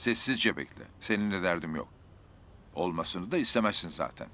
Sessizce bekle. Seninle derdim yok. Olmasını da istemezsin zaten.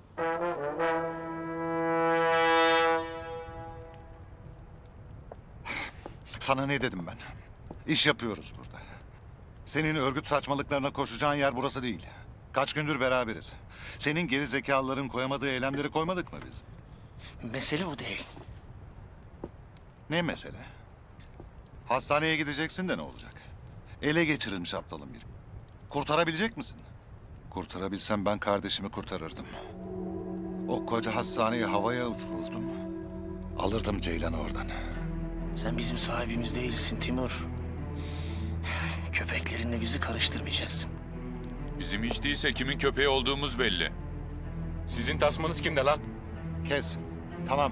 Sana ne dedim ben? İş yapıyoruz burada. Senin örgüt saçmalıklarına koşacağın yer burası değil. Kaç gündür beraberiz. Senin geri zekalıların koyamadığı eylemleri koymadık mı biz? Mesele o değil. Ne mesele? Hastaneye gideceksin de ne olacak? Ele geçirilmiş aptalın biri. Kurtarabilecek misin? Kurtarabilsem ben kardeşimi kurtarırdım. O koca hastaneyi havaya uçururdum. Alırdım Ceylan'ı oradan. Sen bizim sahibimiz değilsin Timur. Köpeklerinle bizi karıştırmayacaksın. Bizim hiç değilse kimin köpeği olduğumuz belli. Sizin tasmanız kimde lan? Kes. Tamam.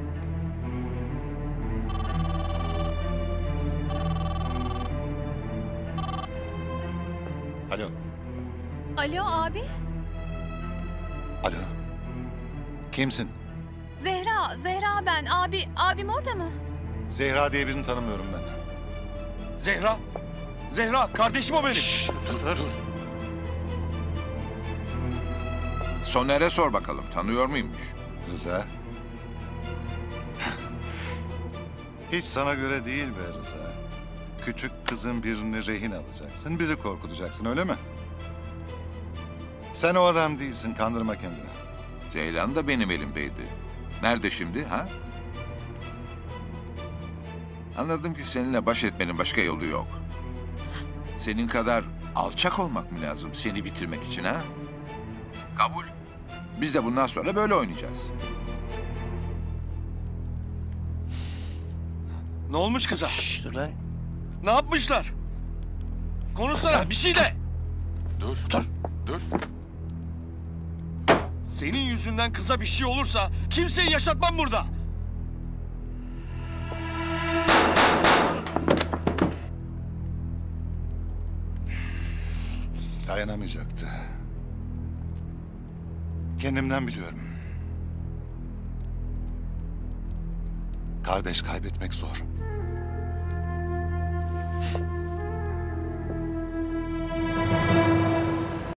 Alo. Alo abi. Alo. Kimsin? Zehra ben. Abim orada mı? Zehra diye birini tanımıyorum ben. Zehra! Zehra, kardeşim o benim. Dur. Soner'e sor bakalım. Tanıyor muymuş? Rıza. Hiç sana göre değil be Rıza. Küçük kızın birini rehin alacaksın, bizi korkutacaksın, öyle mi? Sen o adam değilsin, kandırma kendini. Ceylan da benim elimdeydi. Nerede şimdi ha? Anladım ki seninle baş etmenin başka yolu yok. Senin kadar alçak olmak mı lazım seni bitirmek için ha? Kabul. Biz de bundan sonra böyle oynayacağız. Ne olmuş kıza? Şşş dur lan. Ne yapmışlar? Konuşsana, bir şey de! Dur. Senin yüzünden kıza bir şey olursa kimseyi yaşatmam burada. Dayanamayacaktı. Kendimden biliyorum. Kardeş kaybetmek zor.